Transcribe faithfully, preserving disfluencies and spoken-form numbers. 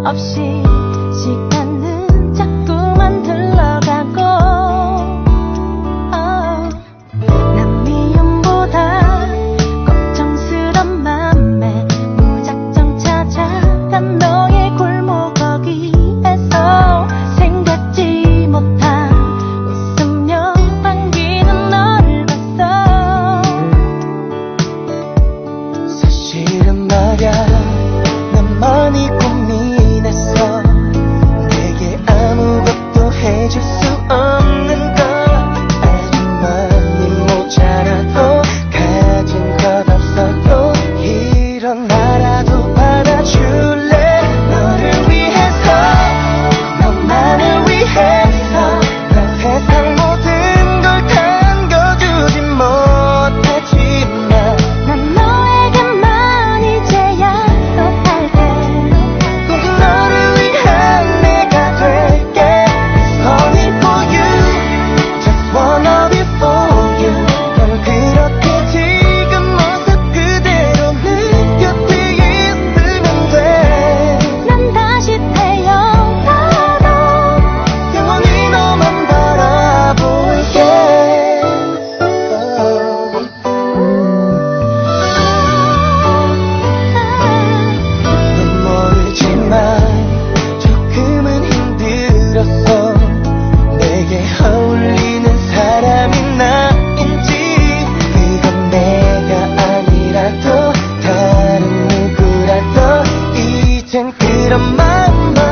없이 시간은 자꾸만 흘러가고 oh. 난 미움보다 걱정스런 맘에 무작정 찾아간 너의 골목 거기에서 생각지 못한 웃으며 반기는 너를 봤어. 사실은 말야 난 많이 고민했어. 내게 아무것도 해줄 수 없는 것 아주 많이 모자라도 가진 것 없어도 이런 나라도 받아줄래. 너를 위해서 너만을 위해서 난 세상 모든 걸 당겨주지 못하지만 난 너에게만 이제 약속할게. 꼭 너를 위한 내가 될게. It's only for you, just wanna be for you. 넌 그렇게 지금 모습 그대로 내 곁에 있으면 돼. 난 다시 태어나도 영원히 너만 바라볼게. 넌 모르지만 조금은 힘들었어. 내게 어울리는 사람이 나인지 그건 내가 아니라도 다른 누구라도 이젠 그런 마음만